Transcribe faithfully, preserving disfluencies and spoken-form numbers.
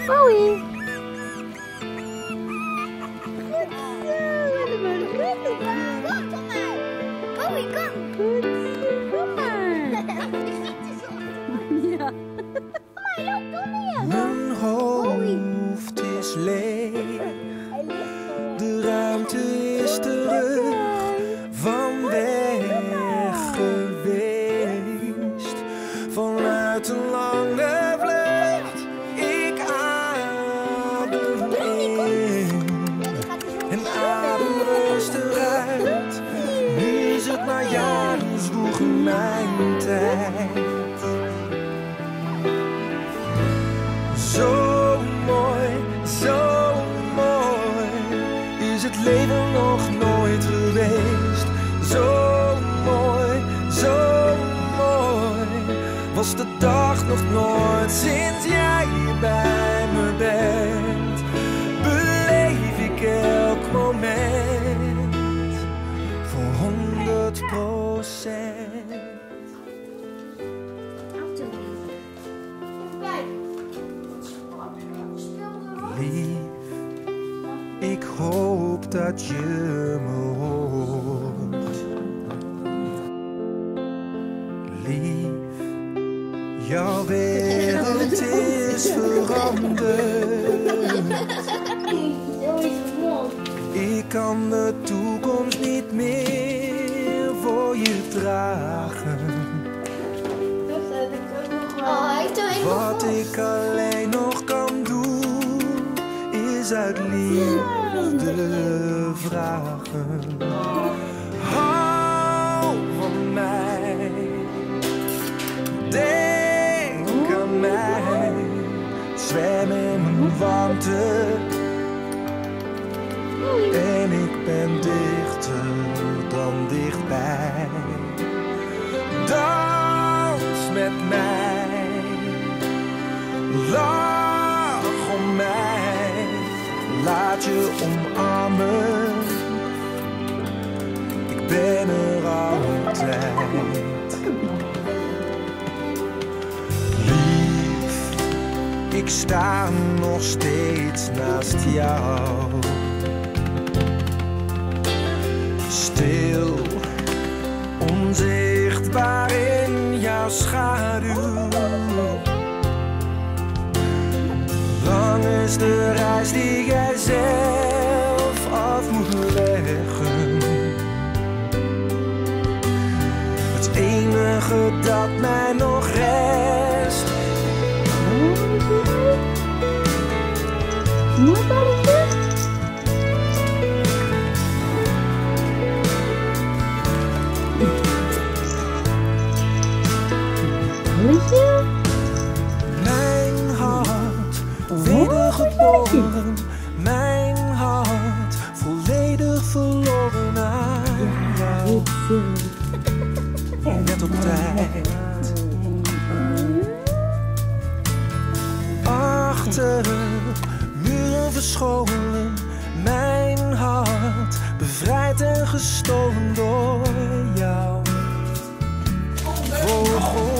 Bowie. Bowie, kom. Goed, kom maar. Ja. Hij loopt door meer. Mijn hoofd is leeg, de ruimte is terug, van weg geweest, vanuit een lange vlucht. Ik adem in en adem rustig uit. Nu is het maar jaren vroeger mijn tijd. Zo mooi, zo mooi is het leven nog nooit geweest. Zo mooi, zo mooi was de dag nog nooit sinds jij hier bij me bent. Beleef ik elk moment voor honderd procent. Lief, ik hoop dat je me hoort. Lief, jouw wereld is veranderd. Ik kan de toekomst niet meer voor je dragen. Oh, hij heeft er een Wat ik alleen nog kan doen, is uit liefde vragen. Hou van mij, denk aan mij, zwem in mijn warmte. En ik ben dichter dan dichtbij. Dans met mij, lach om mij, laat je omarmen. Ik ben er altijd. Lief, ik sta nog steeds naast jou. Stil, onzichtbaar in jouw schaduw. Lang is de reis die jij zelf af moet leggen. Het enige dat mij nog rest. Mooi balletje. Balletje. Mijn hart, wedergeboren. Mijn hart, volledig verloren aan jou. Net op tijd. Achter muren verscholen. Mijn hart, bevrijd en gestolen door jou. Voor